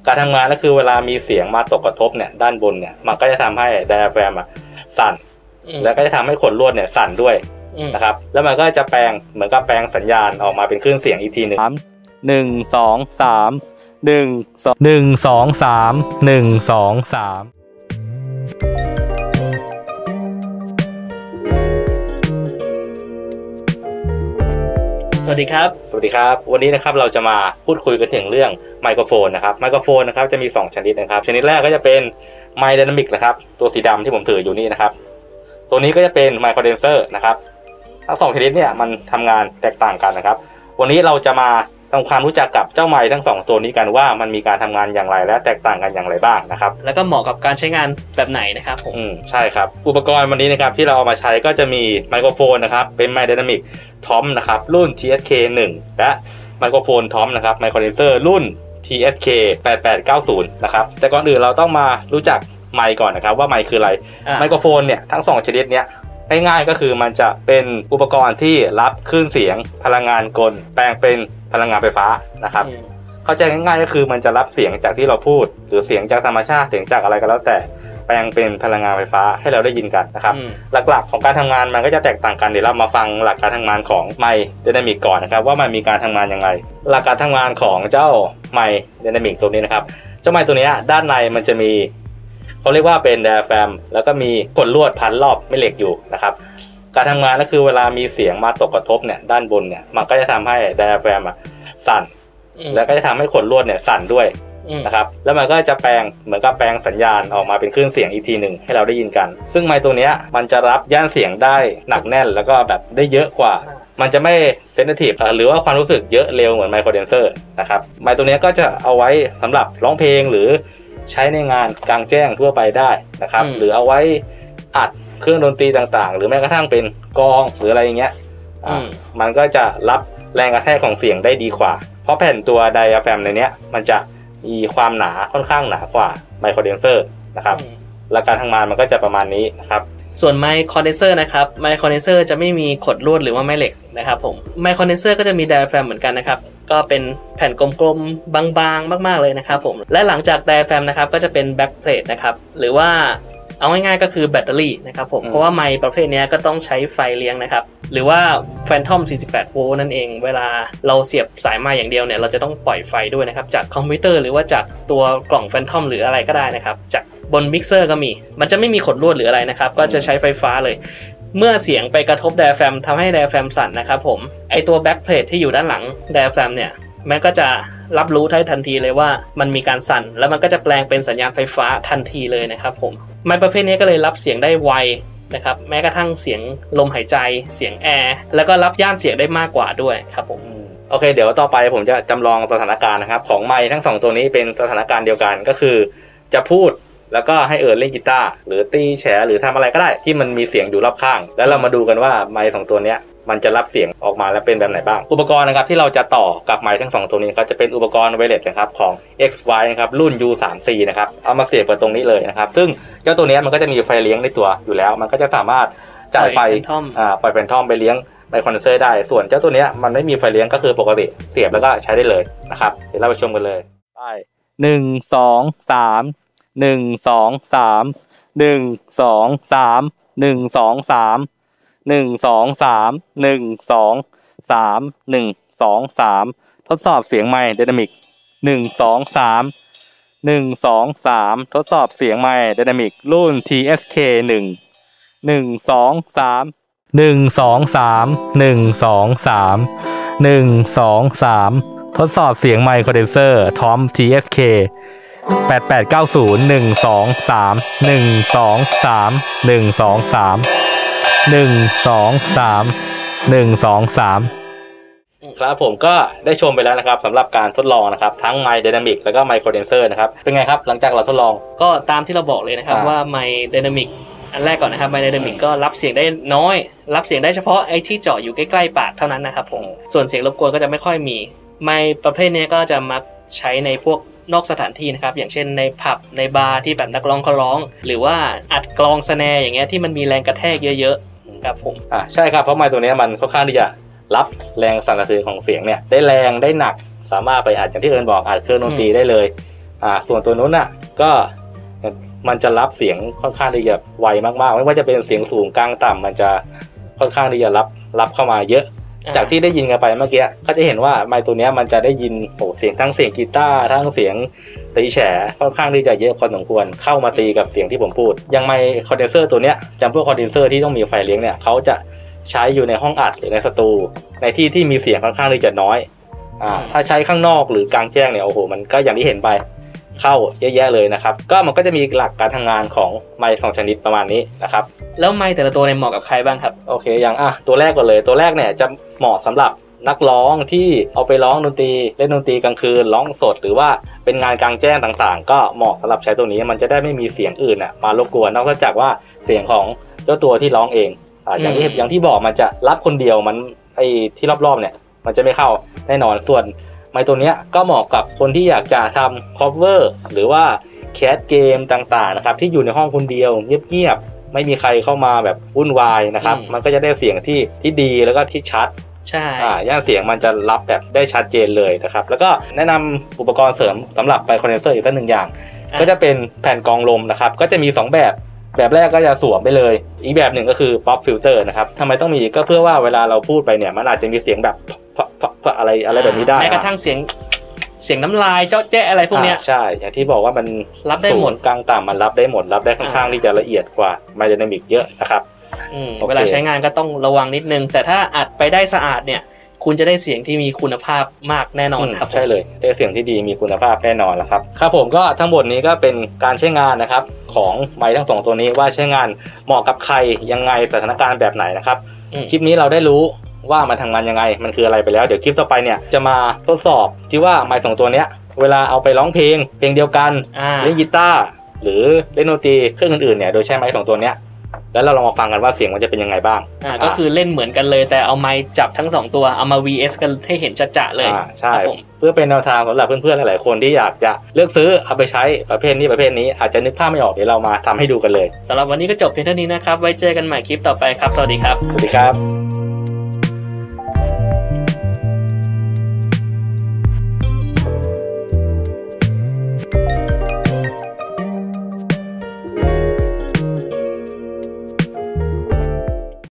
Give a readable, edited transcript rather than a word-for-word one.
การทำงานก็คือเวลามีเสียงมาตกกระทบเนี่ยด้านบนเนี่ยมันก็จะทำให้ไดอะแฟรมสั่นแล้วก็จะทำให้ขนลวดเนี่ยสั่นด้วยนะครับแล้วมันก็จะแปลงเหมือนกับแปลงสัญญาณออกมาเป็นคลื่นเสียงอีกทีหนึ่ง1 2 3 1 2 3 1 2 3 สวัสดีครับวันนี้นะครับเราจะมาพูดคุยกันถึงเรื่องไมโครโฟนนะครับไมโครโฟนนะครับจะมี2ชนิดนะครับชนิดแรกก็จะเป็นไมค์ไดนามิกนะครับตัวสีดำที่ผมถืออยู่นี่นะครับตัวนี้ก็จะเป็นไมค์คอนเดนเซอร์นะครับทั้ง2ชนิดเนี่ยมันทำงานแตกต่างกันนะครับวันนี้เราจะมาทำความรู้จักกับเจ้าไมค์ทั้ง2ตัวนี้กันว่ามันมีการทำงานอย่างไรและแตกต่างกันอย่างไรบ้างนะครับแล้วก็เหมาะกับการใช้งานแบบไหนนะครับผมใช่ครับอุปกรณ์วันนี้นะครับที่เราเอามาใช้ก็จะมีไมโครโฟนนะครับเป็นไมค์ไดนามิกทอมนะครับรุ่น TSK 1และไมโครโฟนทอมนะครับไมค์คอนเดนเซอร์รุ่น TSK 8890นะครับแต่ก่อนอื่นเราต้องมารู้จักไมค์ก่อนนะครับว่าไมค์คืออะไรไมโครโฟนเนี่ยทั้ง2ชนิดเนี้ยง่ายๆก็คือมันจะเป็นอุปกรณ์ที่รับคลื่นเสียงพลังงานกลแปลงเป็นพลังงานไฟฟ้านะครับเข้าใจง่ายๆก็คือมันจะรับเสียงจากที่เราพูดหรือเสียงจากธรรมชาติเสียงจากอะไรก็แล้วแต่แปลงเป็นพลังงานไฟฟ้าให้เราได้ยินกันนะครับหลักๆของการทำงานมันก็จะแตกต่างกันเดี๋ยวเรามาฟังหลักการทำงานของไมค์ไดนามิกก่อนนะครับว่ามันมีการทำงานอย่างไรหลักการทำงานของเจ้าไมค์ไดนามิกตัวนี้นะครับเจ้าไมค์ตัวนี้ด้านในมันจะมีเขาเรียกว่าเป็นไดอะแฟรมแล้วก็มีขนลวดพันรอบแม่เหล็กอยู่นะครับการทำงานก็คือเวลามีเสียงมาตกกระทบเนี่ยด้านบนเนี่ยมันก็จะทำให้ไดอะแฟรมสั่นแล้วก็จะทำให้ขนลวดเนี่ยสั่นด้วยนะครับแล้วมันก็จะแปลงเหมือนกับแปลงสัญญาณออกมาเป็นคลื่นเสียงอีกทีหนึ่งให้เราได้ยินกันซึ่งไมค์ตัวนี้มันจะรับย่านเสียงได้หนักแน่นแล้วก็แบบได้เยอะกว่ามันจะไม่เซนซิทีฟหรือว่าความรู้สึกเยอะเร็วเหมือนไมค์คอนเดนเซอร์นะครับไมค์ตัวนี้ก็จะเอาไว้สำหรับร้องเพลงหรือใช้ในงานกลางแจ้งทั่วไปได้นะครับหรือเอาไว้อัดเครื่องดนตรีต่างๆหรือแม้กระทั่งเป็นกลองหรืออะไรอย่างเงี้ยมันก็จะรับแรงกระแทกของเสียงได้ดีกว่าเพราะแผ่นตัวไดอะแฟรมในเนี้ยมันจะมีความหนาค่อนข้างหนากว่าไมค์คอนเดนเซอร์นะครับและการทำงานมันก็จะประมาณนี้นะครับส่วนไมค์คอนเดนเซอร์นะครับไมค์คอนเดนเซอร์จะไม่มีขดลวดหรือว่าแม่เหล็กนะครับผมไมค์คอนเดนเซอร์ก็จะมีไดอะแฟรมเหมือนกันนะครับก็เป็นแผ่นกลมๆบางๆมากๆเลยนะครับผมและหลังจากไดอะแฟรมนะครับก็จะเป็นแบ็คเพลทนะครับหรือว่าเอาง่ายๆก็คือแบตเตอรี่นะครับผมเพราะว่าไมค์ประเภทนี้ก็ต้องใช้ไฟเลี้ยงนะครับหรือว่าแฟนทอม48โวลต์นั่นเองเวลาเราเสียบสายมาอย่างเดียวเนี่ยเราจะต้องปล่อยไฟด้วยนะครับจากคอมพิวเตอร์หรือว่าจากตัวกล่องแฟนทอมหรืออะไรก็ได้นะครับจากบนมิกเซอร์ก็มีมันจะไม่มีขดลวดหรืออะไรนะครับก็จะใช้ไฟฟ้าเลยเมื่อเสียงไปกระทบไดอะแฟรมทำให้ไดอะแฟรมสั่นนะครับผมไอตัวแบ็คเพลทที่อยู่ด้านหลังไดอะแฟรมเนี่ยมันก็จะรับรู้ทันทีเลยว่ามันมีการสั่นแล้วมันก็จะแปลงเป็นสัญญาณไฟฟ้าทันทีเลยนะครับผมไมค์ประเภทนี้ก็เลยรับเสียงได้ไวนะครับแม้กระทั่งเสียงลมหายใจเสียงแอร์แล้วก็รับย่านเสียงได้มากกว่าด้วยครับผมโอเคเดี๋ยวต่อไปผมจะจำลองสถานการณ์นะครับของไมค์ทั้ง2ตัวนี้เป็นสถานการณ์เดียวกันก็คือจะพูดแล้วก็ให้เล่นกีตาร์หรือตีแฉหรือทำอะไรก็ได้ที่มันมีเสียงอยู่รอบข้างแล้วเรามาดูกันว่าไมค์2ตัวนี้มันจะรับเสียงออกมาแล้วเป็นแบบไหนบ้างอุปกรณ์นะครับที่เราจะต่อกับไมค์ทั้ง2ตัวนี้ก็จะเป็นอุปกรณ์ไวเลสนะครับของ XY นะครับรุ่น U3C นะครับเอามาเสียบกับตรงนี้เลยนะครับซึ่งเจ้าตัวนี้มันก็จะมีไฟเลี้ยงในตัวอยู่แล้วมันก็จะสามารถจ่ายไฟปล่อยแฟนทอมไปเลี้ยงไมค์คอนเดนเซอร์ได้ส่วนเจ้าตัวนี้มันไม่มีไฟเลี้ยงก็คือปกติเสียบแล้วก็ใช้ได้เลยนะครับเดี๋ยวเราไปชมกันเลยได้1 2 3 1 2 3 1 2 3 1 2 3 1 2 3 1 2 3 1 2 3ทดสอบเสียงไมค์ไดนามิก1 2 3 1 2 3ทดสอบเสียงไมค์ไดนามิกรุ่น TSK 1 1 2 3 1 2 3 1 2 3 1 2 3ทดสอบเสียงไมค์คอนเดนเซอร์ทอม TSK 8890 1 2 3 1 2 3 1 2 3 1 2 3 1 2 3ครับผมก็ได้ชมไปแล้วนะครับสำหรับการทดลองนะครับทั้งไมค์ไดนามิกแล้วก็ไมค์คอนเดนเซอร์นะครับเป็นไงครับหลังจากเราทดลองก็ตามที่เราบอกเลยนะครับว่าไมค์ไดนามิกอันแรกก่อนนะครับไมค์ไดนามิกก็รับเสียงได้น้อยรับเสียงได้เฉพาะไอ้ที่เจาะอยู่ใกล้ๆปากเท่านั้นนะครับผมส่วนเสียงรบกวนก็จะไม่ค่อยมีไมค์ประเภทนี้ก็จะมักใช้ในพวกนอกสถานที่นะครับอย่างเช่นในผับในบาร์ที่แบบนักร้องเขาร้องหรือว่าอัดกลองสแนร์อย่างเงี้ยที่มันมีแรงกระแทกเยอะๆครับผมใช่ครับเพราะไมค์ตัวนี้มันค่อนข้างที่จะรับแรงสั่นสะเทือนของเสียงเนี่ยได้แรงได้หนักสามารถไปอัดอย่างที่เอิญบอกอัดเครื่องดนตรีได้เลยส่วนตัวนู้นน่ะก็มันจะรับเสียงค่อนข้างที่จะไวมากๆไม่ว่าจะเป็นเสียงสูงกลางต่ำมันจะค่อนข้างที่จะรับเข้ามาเยอะจากที่ได้ยินกันไปเมื่อกี้ก็จะเห็นว่าไมค์ตัวนี้มันจะได้ยินเสียงทั้งเสียงกีตาร์ทั้งเสียงตีแฉค่อนข้างที่จะเยอะพอสมควรเข้ามาตีกับเสียงที่ผมพูดยังไมค์คอนเดนเซอร์ตัวเนี้ยจำพวกคอนเดนเซอร์ที่ต้องมีไฟเลี้ยงเนี่ยเขาจะใช้อยู่ในห้องอัดหรือในสตูในที่ที่มีเสียงค่อนข้างที่จะน้อยถ้าใช้ข้างนอกหรือกลางแจ้งเนี่ยโอ้โหมันก็อย่างที่เห็นไปเข้าเยอะแยะเลยนะครับก็มันก็จะมีหลักการทำงานของไมค์2ชนิดประมาณนี้นะครับแล้วไมค์แต่ละตัวเนี่ยเหมาะกับใครบ้างครับโอเคอย่างตัวแรกก่อนเลยตัวแรกเนี่ยจะเหมาะสำหรับนักร้องที่เอาไปร้องดนตรีเล่นดนตรีกลางคืนร้องสดหรือว่าเป็นงานกลางแจ้งต่างๆก็เหมาะสำหรับใช้ตัวนี้มันจะได้ไม่มีเสียงอื่นมารบกวนนอกจากว่าเสียงของเจ้าตัวที่ร้องเองอย่างที่บอกมันจะรับคนเดียวมันไอ้ที่รอบๆเนี่ยมันจะไม่เข้าแน่นอนส่วนไมค์ตัวนี้ก็เหมาะกับคนที่อยากจะทำ cover หรือว่าแคสเกมต่างๆนะครับที่อยู่ในห้องคนเดียวเงียบๆไม่มีใครเข้ามาแบบวุ่นวายนะครับมันก็จะได้เสียงที่ดีแล้วก็ที่ชัดใช่ย่านเสียงมันจะรับแบบได้ชัดเจนเลยนะครับแล้วก็แนะนำอุปกรณ์เสริมสำหรับไมค์คอนเดนเซอร์อีกสักหนึ่งอย่างก็จะเป็นแผ่นกรองลมนะครับก็จะมี2แบบแรกก็จะสวมไปเลยอีกแบบหนึ่งก็คือ pop filter นะครับทำไมต้องมีก็เพื่อว่าเวลาเราพูดไปเนี่ยมันอาจจะมีเสียงแบบอะไรแบบนี้ได้แม้กระทั่งเสียงน้ำลายเจาะแจ๊ะอะไรพวกเนี้ยใช่อย่างที่บอกว่ามันรับได้หมดกลางต่ำมันรับได้หมดรับได้ค่อนข้างที่จะละเอียดกว่าไมค์ไดนามิกเยอะนะครับเวลาใช้งานก็ต้องระวังนิดนึงแต่ถ้าอัดไปได้สะอาดเนี่ยคุณจะได้เสียงที่มีคุณภาพมากแน่นอนครับใช่เลยได้เสียงที่ดีมีคุณภาพแน่นอนแล้วครับครับผมก็ทั้งหมดนี้ก็เป็นการใช้งานนะครับของไมค์ทั้ง2ตัวนี้ว่าใช้งานเหมาะกับใครยังไงสถานการณ์แบบไหนนะครับคลิปนี้เราได้รู้ว่ามันทำงานยังไงมันคืออะไรไปแล้วเดี๋ยวคลิปต่อไปเนี่ยจะมาทดสอบที่ว่าไมค์2ตัวเนี้ยเวลาเอาไปร้องเพลงเดียวกันเล่นกีตาร์หรือเล่นดนตรีเครื่องอื่นๆเนี่ยโดยใช้ไมค์2ตัวเนี้ยแล้วเราลองมาฟังกันว่าเสียงมันจะเป็นยังไงบ้างก็คือเล่นเหมือนกันเลยแต่เอาไมค์จับทั้ง2ตัวเอามา VS กันให้เห็นจะๆเลยใช่เพื่อเป็นแนวทางสำหรับเพื่อนๆหลายๆคนที่อยากจะเลือกซื้อเอาไปใช้ประเภทนี้อาจจะนึกภาพไม่ออกเดี๋ยวเรามาทำให้ดูกันเลยสำหรับวันนี้ก็จบเพียงเท่านี้นะครับไว้เจอกันใหม่คลิปต่อไปครับสวัสดีครับสวัสดีครับ